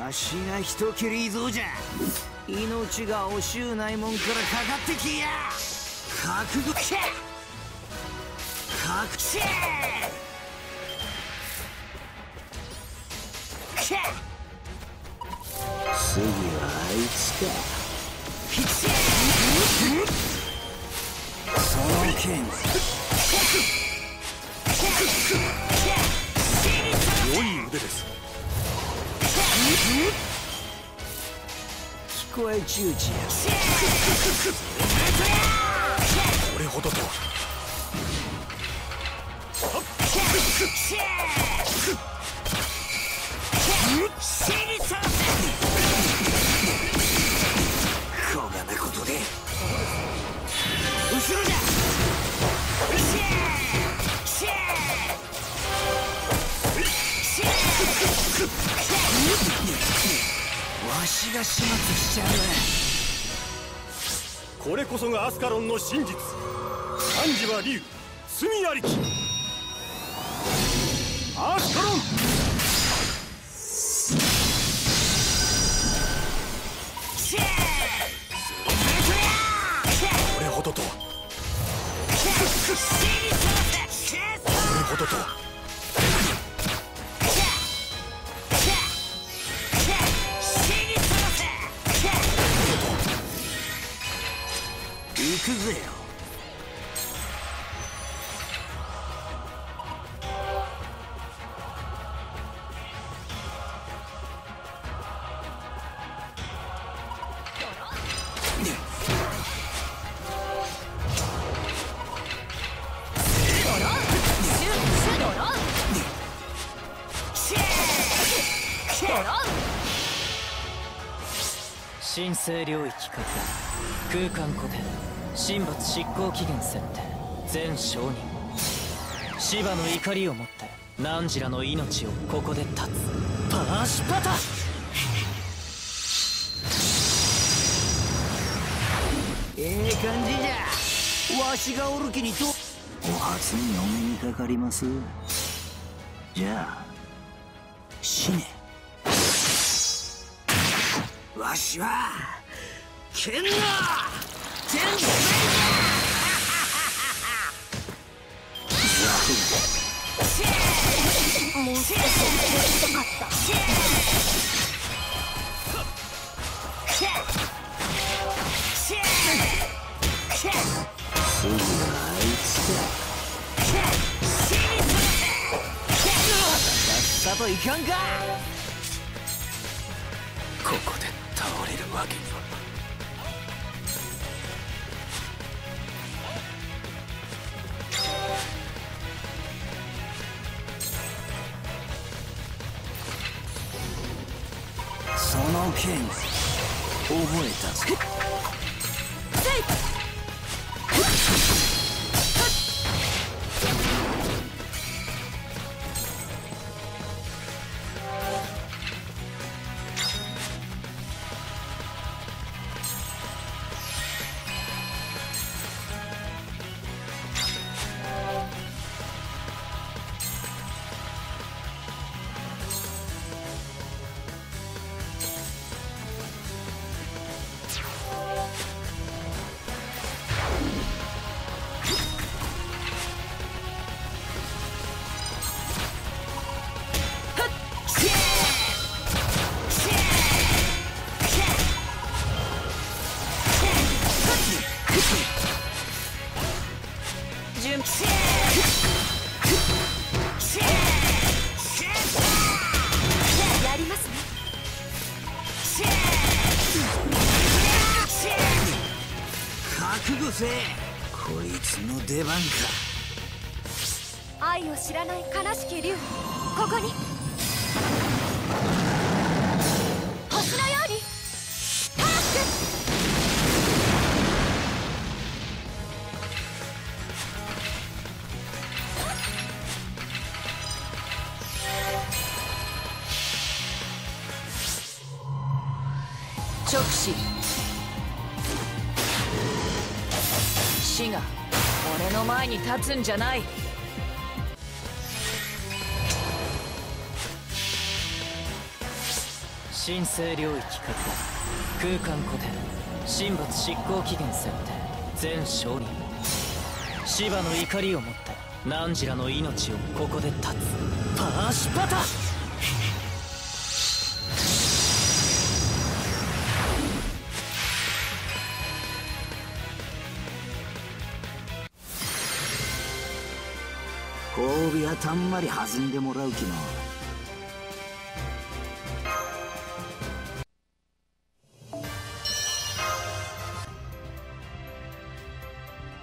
わしが人斬りぞじゃ。命が惜しゅうないもんからかかってきや。覚悟け覚醒次はあいつか。その剣良い腕です。 聞こえちうちや。 これほどとは。 こがなことで後ろじゃ。わしが始末しちゃう。 これこそがアスカロンの真実。汝は竜、罪ありき。アスカロン。これほどとは。これほどとは。 行くぜよ。 神聖領域拡大、空間固定、神罰執行期限設定、全承認。シバの怒りをもって汝らの命をここで断つ。パーシュパタ。 ええ感じじゃ。わしがおる気にとお初にお目にかかります。じゃあ死ね。わしは剣の天才だ。もう少ししたかった。次はあいつか。さっさといかんか。ここで倒れるわけには。その剣覚えたぞ。やりますね。覚悟せ。こいつの出番か。 愛を知らない悲しき竜、ここに星のようにターク。 直視。死が俺の前に立つんじゃない。 神聖領域拡大、空間固定、神仏執行期限設定、全承認。芝の怒りをもって汝らの命をここで断つ。パーシュパタ。 褒美はたんまり弾んでもらう気の